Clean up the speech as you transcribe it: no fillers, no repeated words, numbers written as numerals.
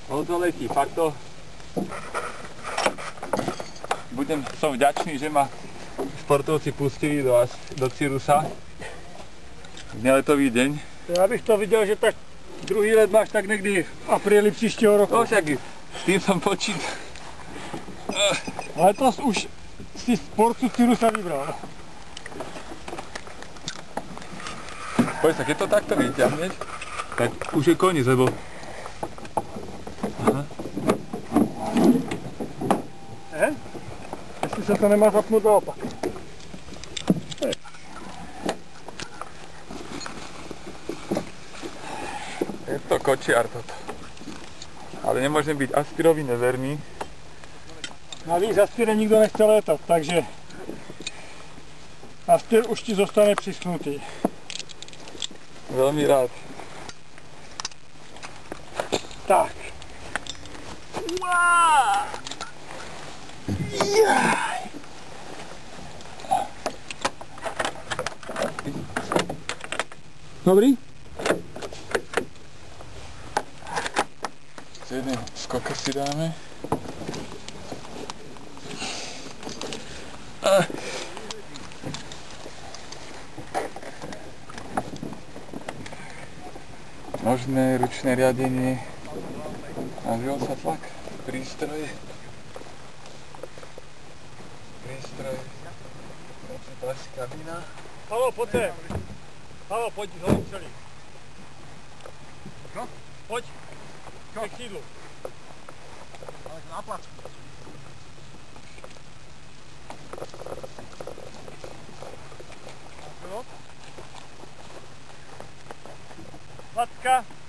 to letí, fakt to. Som vďačný, že ma športovci pustili do Cyrusa. Neletový deň. Já bych to viděl, že tak druhý let máš tak někdy v apríli příštího roku. No však s tým som počítal. Letos už si sportu Cyrusa vybral. Poď sa, keď to takto vyťahneš, tak už je koniec, lebo... Aha. Jestli se to nemá zapnout naopak. Je to kočiar toto. Ale nemôžem byť Aspirovi neverný. Navíc Aspire nikdo nechce létat, takže Aspir už ti zostane přischnutý. Veľmi rád. Tak. Dobrý? Jeden skok si dáme. Možné ručné riadenie. Navýval sa tlak. Prístroje. Kabína. Halo, pojď sem. Halo, pojď hlavně celý. No? Pojď. K sídlu. Ale na plac. Latka.